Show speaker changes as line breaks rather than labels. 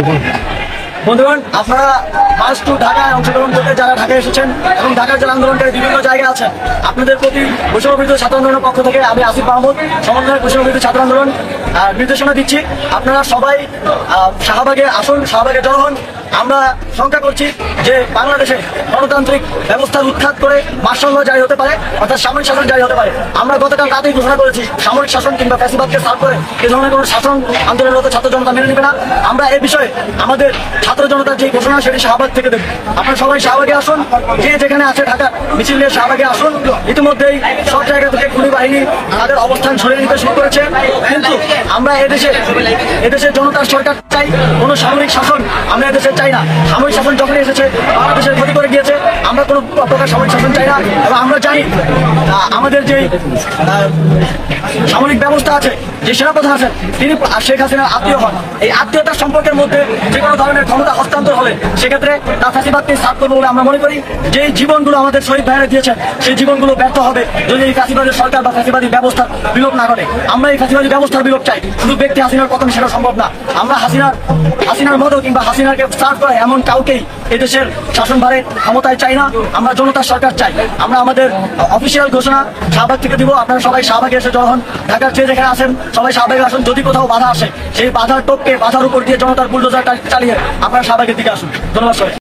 বন্ধুগণ, আপনারা March two ঢাকায় অংশগ্রহণ করতে যারা ঢাকায় এসেছেন এবং ঢাকার যারা আন্দোলনকারী বিভিন্ন জায়গায় আছেন, আপনাদের প্রতি বৈষম্যবিরোধী ছাত্র আন্দোলনের পক্ষ থেকে আমি আসিফ মাহমুদ সমন্বয়ের বৈষম্যবিরোধী ছাত্র আন্দোলন নির্দেশনা দিচ্ছি। আপনারা সবাই শাহবাগে আসুন, শাহবাগে জড়ো হন। আমরা শঙ্কা করছি যে বাংলাদেশে গণতান্ত্রিক ব্যবস্থার উৎখাত করে মার্শাল ল জারি হতে পারে, অর্থাৎ সামরিক শাসন জারি হতে পারে। আমরা গতকাল রাতেই ঘোষণা করেছি সামরিক শাসন কিংবা ফ্যাসিবাদকে সার্ভ করে এ ধরনের কোনো শাসন আন্দোলনরত ছাত্র জনতা মেনে নেবে না। আমরা এই বিষয়ে আমাদের ছাত্র জনতার যে ঘোষণা সেটি শাহবাগ থেকে দেব। আপনারা সবাই শাহবাগে আসুন, যে যেখানে আছে ঢাকা মিছিল নিয়ে শাহবাগে আসুন। ইতিমধ্যেই সব জায়গা থেকে খুনি বাহিনী তাদের অবস্থান সরিয়ে নিতে শুরু করেছে, কিন্তু আমরা এদেশে জনতার সরকার চাই, কোনো সামরিক শাসন আমরা এদেশে চাই না। সামরিক শাসন যখনই এসেছে বাংলাদেশের ক্ষতি করে গিয়েছে, আমরা কোনো প্রকার সামরিক শাসন চাই না। এবং আমরা জানি আমাদের যে সামরিক ব্যবস্থা আছে, যে সেনাপ্রধান আছেন, তিনি শেখ হাসিনার আত্মীয় হন। এই আত্মীয়তার সম্পর্কের মধ্যে যে কোনো ধরনের ক্ষমতা হস্তান্তর হলে সেক্ষেত্রে তার ফ্যাসিবাদকে সাফ করবো বলে আমরা মনে করি। যে জীবনগুলো আমাদের শহীদ ভাইয়েরা দিয়েছেন সেই জীবনগুলো ব্যর্থ হবে যদি এই ফ্যাসিবাদের সরকার বা ফ্যাসিবাদী ব্যবস্থার বিলোপ না করে। আমরা এই ফ্যাসিবাদী ব্যবস্থার বিলোপ চাই, শুধু ব্যক্তি হাসিনার পতন সেটা সম্ভব না। আমরা হাসিনার মতো কিংবা হাসিনাকে সার্ভ করে এমন কাউকেই এদেশের শাসনভারে ক্ষমতায় চাই না। আমরা জনতার সরকার চাই। আমরা আমাদের অফিসিয়াল ঘোষণা শাহবাগ থেকে দিব। আপনারা সবাই শাহবাগে এসে জড়ো হন। ঢাকার যে যেখানে আছেন সবাই শাহবাগে আসুন। যদি কোথাও বাধা আসে সেই বাধার টপকে বাধার উপর দিয়ে জনতার বুলডোজার চালিয়ে আপনারা শাহবাগের দিকে আসুন। ধন্যবাদ সবাই।